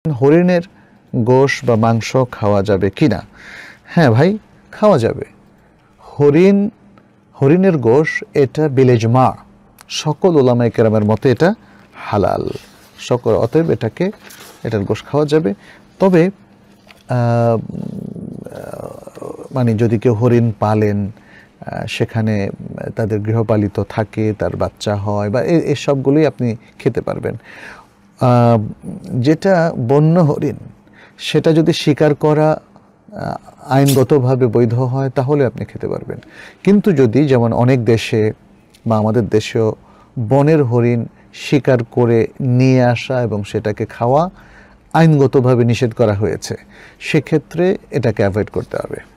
হরিণের গোশ বা মাংস খাওয়া যাবে কি না? হ্যাঁ ভাই, খাওয়া যাবে। হরিণের গোশ এটা বিলেজমা, সকল ওলামায়ে কেরামের মতে এটা হালাল, অতএব এটার গোশ খাওয়া যাবে। তবে মানে যদি কেউ হরিণ পালেন, সেখানে তাদের গৃহপালিত থাকে, তার বাচ্চা হয় বা এসবগুলোই আপনি খেতে পারবেন। যেটা বন্য হরিণ, সেটা যদি শিকার করা আইনগতভাবে বৈধ হয় তাহলে আপনি খেতে পারবেন। কিন্তু যদি যেমন অনেক দেশে বা আমাদের দেশেও বনের হরিণ শিকার করে নিয়ে আসা এবং সেটাকে খাওয়া আইনগতভাবে নিষেধ করা হয়েছে, সেক্ষেত্রে এটাকে অ্যাভয়েড করতে হবে।